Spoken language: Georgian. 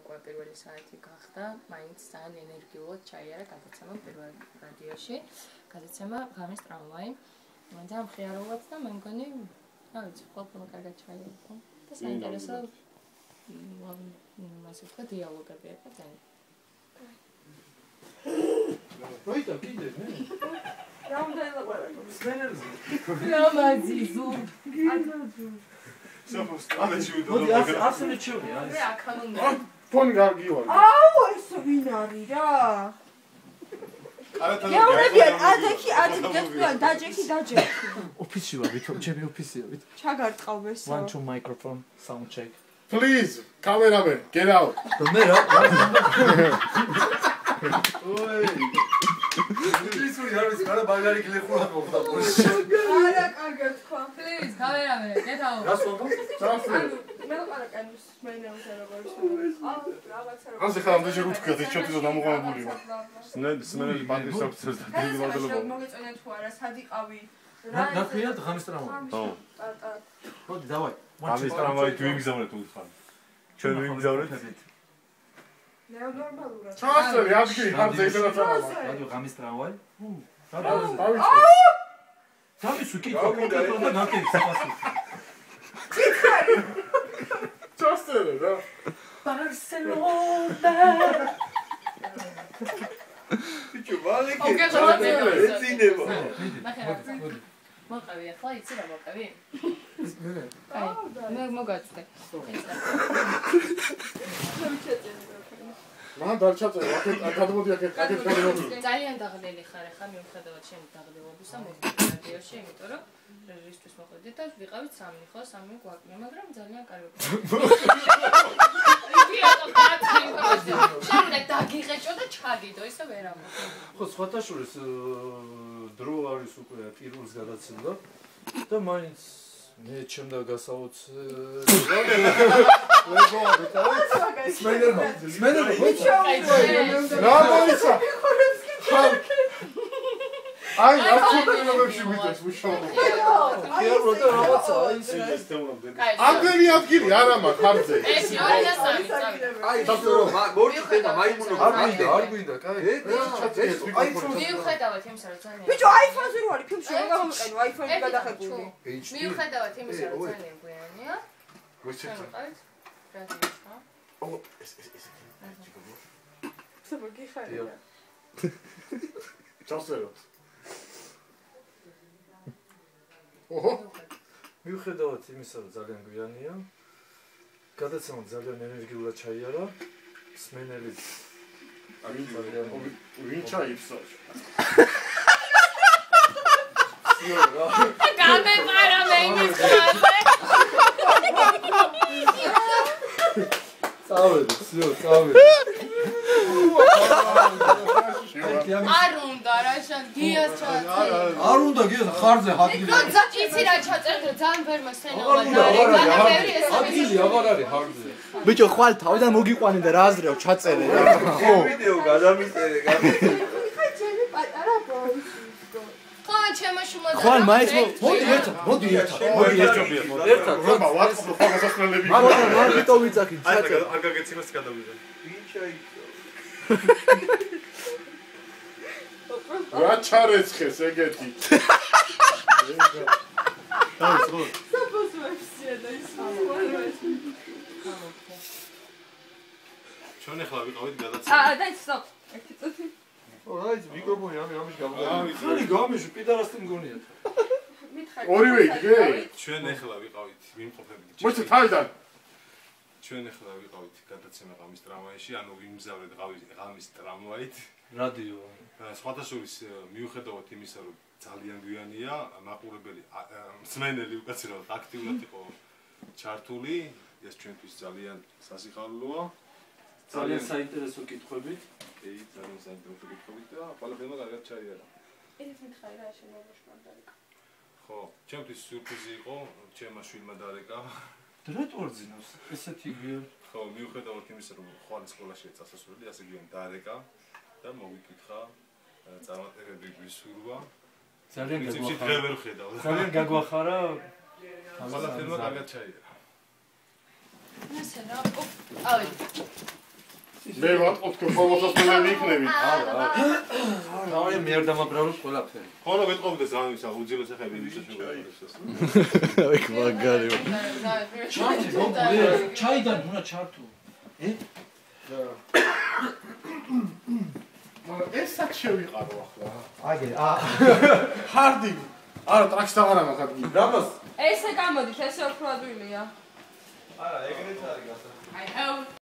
უკვე პირველი საათი გახდა, მაინც ძალიან ენერგიულად ჩაიარა გადაცემა პირველ რადიოში. გადაცემა ღამის ტრამვაი. ძალიან მხიარულად და მე მგონი, რა ვიცი, ყველაფერი კარგად ჩაიარა. და საინტერესო ასე ვთქვა, დიალოგები იყო ძალიან. Roita, კიდე მე. რამდენად ყვება? სპენერზე. რამაზიზუ. მოდი ასული ჩული არის. მე აქანონდა. ფონი კარგი ვარ. აუ, ეს ვინ არის რა? მეუბნებიან, აძექი, დაჯექი. ოფისი ვარ, ვითომ ჩემი ოფისია, ვითომ. ჩაგარტყავ ეს. 1 2 microphone sound check. Please, cameraman, get out. მე რა? Ой. ისური არის, არა მაგარი გლეხურად მოხდა. არა, კარგად თქვა. Please, cameraman, get out. რას ვამბობ? მე ყარაკანს მეინავს როგორც. რაღაცა რა. ასე ხარ ამდენჯერ უთქვიათ, ეს ჩვენთვის დამოყარებული ვარ. სმენელი ბანდის ოფიცერს და დიდი მადლობა. მოგეწონა თუ არა, სად იყავი? რა დაქვია ღამის ტრამვაი? ო. მოდი, დავაი. ღამის ტრამვაით ვიმგზავრეთ უთხარ. ჩვენ ვიმგზავრეთ. ნორმალურად. ჩასწრე, ადგილი, ხარზე ისედაც არა. რადიო ღამის ტრამვაი? დავიცი. კითხვა და ნაკეთი საფასური. ჩასწრე რა. Barcelona. ბიჭო, მალეკე. ოკეი, ხალხი. ეცინება. მოყევი, ახლა იცი რა მოყევი? აი, მე მოგაწვდე. მან დარჩაწე, გადმოდი აქეთ გადმოდი. ძალიან დაღლილი ხარ ახლა მიუხედავად შენი დაღლილობისა მოვიდი რადიოში, იმიტომ რომ რისთვის მოყვედი და ვიყავით სამი ხო, სამი გვაკლია, მაგრამ ძალიან კარგი. შემდეგ დაგიღეჭო და ჩაგიდო, ისე ვერ ამბობ. ხო, სხვათა შორის დრო არის უკვე პირველს გადაცემდა და მაინც მე ჩემდა გასაოცრება. სმენელმა. რა მოიცა? აი, აფრიკულებში ვიდეს უშავო. იარო და რაღაცა ის. ამდენი ადგილი არა მაქვს ხარზე. ეს 2 და 3 წავიდა. აი, მორჩიტება მაიმუნო. არ გვინდა, კაი. მიუხედავად იმისა, რომ ძალიან ბიჭო, iPhone-ზე რო არის ფილმში, რა გამომიყენო, iPhone-ი გადახებული. მიუხედავად იმისა, რომ ძალიან გვიანია. ვეცეთ. რადიოს ხო? ო, ეს. საბგი ხარია. ჩასწეროთ. ოჰო. მიუხედავად იმისა, რომ ძალიან გვიანია, გადაცემა ძალიან ენერგიულად ჩაიარა. სმენელიც ვინ ჩაიფსო? გამეყარა მე იმის ხაზე. წავედი. არ უნდა რა შენ გიას ჩაწერე. არ უნდა გიას ხარზე ადგილი. რო იცი რა ჩაწერე, ძალიან ვერ მოსენოა და რეგალები ეს ადგილი აღარ არის ხარზე. ბიჭო, ხვალ თავიდან მოგიყვანი და რა აზრეო ჩაწერე რა. ხო, ვიდეო გადამიწერე. ხაი ჩემი პატარა ბავშვი. ხო, ჩემაში მოდი. ხვალ მაინც მოდი ერთად. ერთად. რომა ვატსაპ ფოტოსასწრებელი. მან ვიტო ვიწაკი ჩაწერე. არ გაგეცინოს გადავიდა. ვინ ჩაიწო? რა ჩარეცხეს ეგეთი? დავით რო. საბოსვებსია და ის ჩვენ ახლა ვიყავით გადაცემა. დაი სტოპ. ერთი წუთი. ო, რაიც მიკროფონი ამის გამოგა. ხალი გამიში პიდარასტი მგონია. მითხარი. ორივე იდგე? ჩვენ ახლა ვიყავით ვიმყოფებით. მოიცა თავიდან. ჩვენ ახლა ვიყავით გადაცემა ღამის ტრამვაიში, ანუ ვიმგზავრეთ ღამის ტრამვაით. რადიო. სხვათა შორის მიუხედავად იმისა, რომ ძალიან გვიანია, მაყურებელი მსმენელი უკაცრავად აქტიურად იყო ჩართული, ეს ჩვენთვის ძალიან სასიხარულოა. ძალიან საინტერესო კითხვებით. კი, ძალიან საინტერესო კითხვებით და ყველაფერმა კარგად ჩაიარა. ეს მითხარი რა შემოგვაშმა დარეკა. ხო, ჩემთვის სიურპრიზი იყო, ჩემმა შვილმა დარეკა. დრეტორძინოს ესეთი გვიან. ხო, მიუხედავად იმისა, რომ ხვალ სკოლაშია წასასვლელი, ასე გვიან დარეკა და მოვიკითხა წარმატებები გვისურვა. ძალიან გაგვახარა. ძალიან გაგვახარა. ყველაფერმა კარგად ჩაიარა. ასე რა. ავი. მე ვატყობ თქვენ ხოლმოსასწავლებელი იქნები. თავი მე არ დამაბრალოს ყველაფერი. ხოლო ვეტყობდე ძალიან ისა უძილეს ახები იმისა შეგვიძლია. აი მაგარი. ჩაიდან უნდა ჩართო. ეს აქ შევიყარო ახლა. აგე ჰარდი. არა, ტრაქს აღარა მაგად. რამას? ესე გამოდის, ესე უფრო ადვილია. არა, ეგრეთ არის გასა. I hope